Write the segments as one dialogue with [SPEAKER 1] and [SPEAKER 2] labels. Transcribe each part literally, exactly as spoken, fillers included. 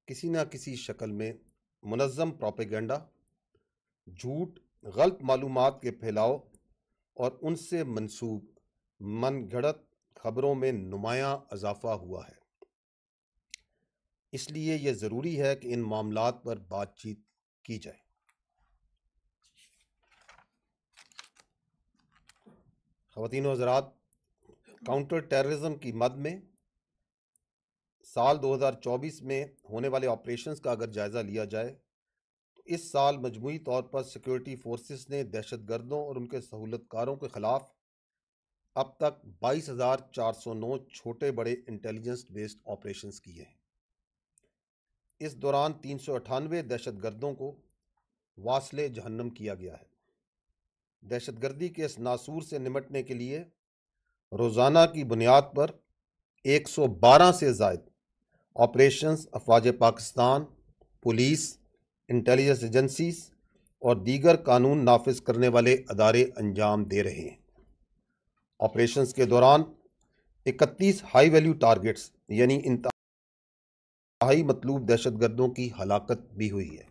[SPEAKER 1] کسی نہ کسی شکل میں منظم پروپیگنڈا، جھوٹ، غلط معلومات کے پھیلاؤ اور ان سے منسوب من گھڑت خبروں میں نمایاں اضافہ ہوا ہے۔ اس لیے یہ ضروری ہے کہ ان معاملات پر بات چیت کی جائے۔ خواتین و حضرات، کاؤنٹر ٹیررزم کی مد میں سال دو ہزار چوبیس میں ہونے والے آپریشنز کا اگر جائزہ لیا جائے تو اس سال مجموعی طور پر سیکیورٹی فورسز نے دہشت گردوں اور ان کے سہولت کاروں کے خلاف اب تک بائیس ہزار چار سو نو چھوٹے بڑے انٹیلیجنس بیسڈ آپریشنز کیے ہیں۔ اس دوران تین سو اٹھانوے دہشت گردوں کو واصل جہنم کیا گیا ہے۔ دہشت گردی کے اس ناسور سے نمٹنے کے لیے روزانہ کی بنیاد پر ایک سو بارہ سے زائد آپریشنز افواج پاکستان، پولیس، انٹیلیجنس ایجنسیز اور دیگر قانون نافذ کرنے والے ادارے انجام دے رہے ہیں۔ آپریشنز کے دوران اکتیس ہائی ویلیو ٹارگٹس یعنی انتہائی مطلوب دہشت گردوں کی ہلاکت بھی ہوئی ہے۔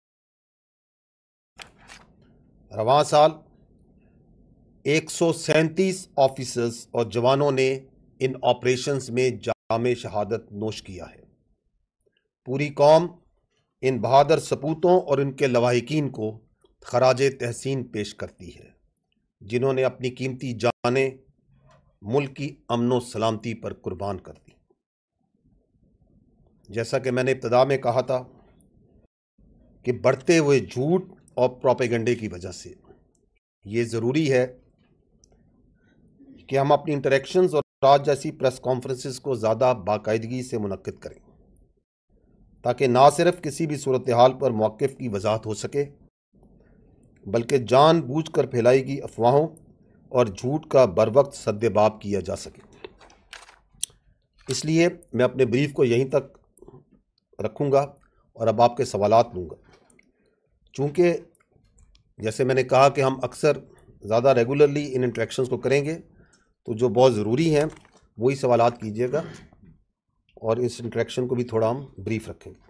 [SPEAKER 1] رواں سال ایک سو سینتیس آفیسرز اور جوانوں نے ان آپریشنز میں جام شہادت نوش کیا ہے۔ پوری قوم ان بہادر سپوتوں اور ان کے لواحقین کو خراج تحسین پیش کرتی ہے، جنہوں نے اپنی قیمتی جانیں ملک کی امن و سلامتی پر قربان کر دی۔ جیسا کہ میں نے ابتدا میں کہا تھا کہ بڑھتے ہوئے جھوٹ اور پروپیگنڈے کی وجہ سے یہ ضروری ہے کہ ہم اپنی انٹریکشنز اور آج جیسی پریس کانفرنسز کو زیادہ باقاعدگی سے منعقد کریں، تاکہ نہ صرف کسی بھی صورتحال پر موقف کی وضاحت ہو سکے بلکہ جان بوجھ کر پھیلائی گئی افواہوں اور جھوٹ کا بروقت سدباب کیا جا سکے۔ اس لیے میں اپنے بریف کو یہیں تک رکھوں گا اور اب آپ کے سوالات لوں گا۔ چونکہ جیسے میں نے کہا کہ ہم اکثر زیادہ ریگولرلی ان انٹریکشنز کو کریں گے، تو جو بہت ضروری ہیں وہی سوالات کیجیے گا اور اس انٹریکشن کو بھی تھوڑا ہم بریف رکھیں گے۔